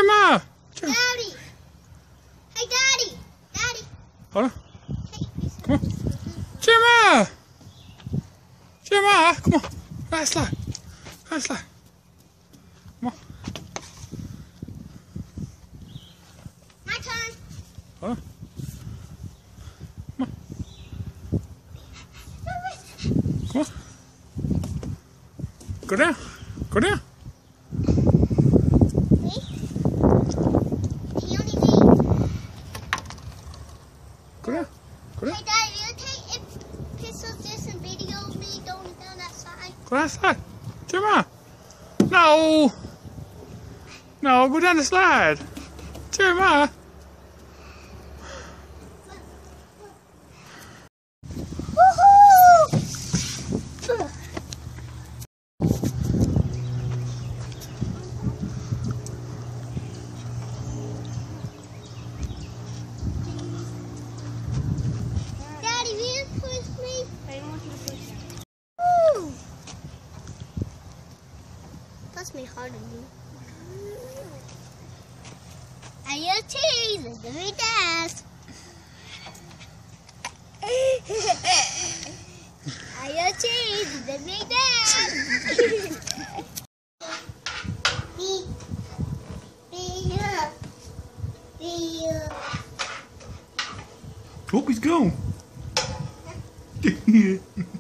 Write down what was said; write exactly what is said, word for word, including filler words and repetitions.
Gemma! Daddy! Hey, Daddy! Daddy! Hold on. Hey, Come on. Gemma! Gemma! Come on. Right slide. Right slide. Come on. my turn. Hold on. Come on. Come on. Go down. Go down. Me? He only me. Go down. Go down. Hey, Daddy, will you take a picture of this and video of me going down that side? Go down the slide. Gemma! No! No, go down the slide. Gemma! Daddy, will you push me? I don't want you to push him. Woo! Push me harder, dude. Are you cheese? Let's give me dance. Are you cheese? Let's give me dance. Be, be up, be up. Oh, he's gone. Yeah.